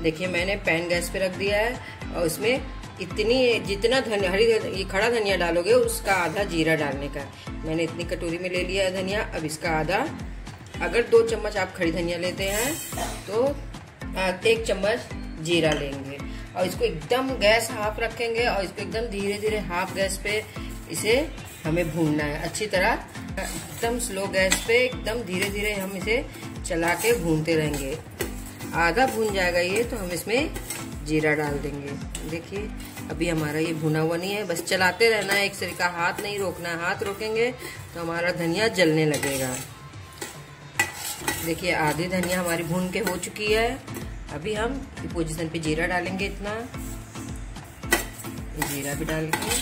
देखिए मैंने pan gas पे रख दिया है और उसमें जितना धनिया ये खड़ा धनिया डालोगे उसका आधा जीरा डालने का। मैंने इतनी कटोरी में ले लिया है धनिया। अब इसका आधा, अगर 2 चम्मच आप खड़ी धनिया लेते हैं तो 1 चम्मच जीरा लेंगे और इसको एकदम गैस हाफ रखेंगे और इसको एकदम धीरे धीरे हाफ गैस पे इसे हमें भूनना है अच्छी तरह। एकदम स्लो गैस पे एकदम धीरे धीरे हम इसे चला के भूनते रहेंगे। आधा भून जाएगा ये तो हम इसमें जीरा डाल देंगे। देखिए अभी हमारा ये भुना हुआ नहीं है, बस चलाते रहना है एक तरीका, हाथ नहीं रोकना है। हाथ रोकेंगे तो हमारा धनिया जलने लगेगा। देखिए आधी धनिया हमारी भून के हो चुकी है। अभी हम पोजीशन पे जीरा डालेंगे, इतना जीरा भी डाल के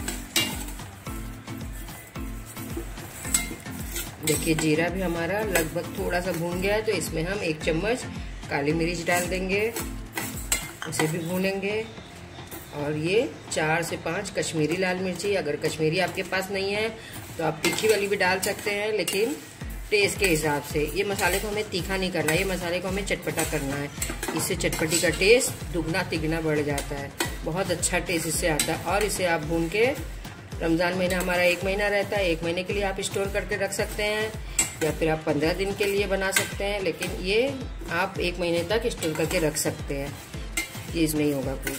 देखिए जीरा भी हमारा लगभग थोड़ा सा भून गया है तो इसमें हम 1 चम्मच काली मिर्च डाल देंगे, उसे भी भूनेंगे। और ये 4 से 5 कश्मीरी लाल मिर्ची, अगर कश्मीरी आपके पास नहीं है तो आप तीखी वाली भी डाल सकते हैं, लेकिन टेस्ट के हिसाब से। ये मसाले को हमें तीखा नहीं करना है, ये मसाले को हमें चटपटा करना है। इससे चटपटी का टेस्ट दुगना तिगना बढ़ जाता है, बहुत अच्छा टेस्ट इससे आता है। और इसे आप भून के, रमज़ान महीना हमारा 1 महीना रहता है, 1 महीने के लिए आप स्टोर करके रख सकते हैं या फिर आप 15 दिन के लिए बना सकते हैं, लेकिन ये आप 1 महीने तक स्टोर करके रख सकते हैं, चीज़ नहीं होगा कुछ।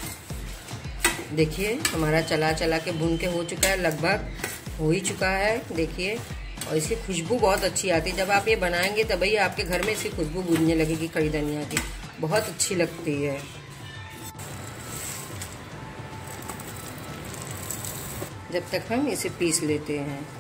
देखिए हमारा चला चला के भून के हो चुका है, लगभग हो ही चुका है। देखिए और इसकी खुशबू बहुत अच्छी आती है। जब आप ये बनाएंगे तभी आपके घर में इसकी खुशबू गूंजने लगेगी खड़ी धनिया की, बहुत अच्छी लगती है। जब तक हम इसे पीस लेते हैं।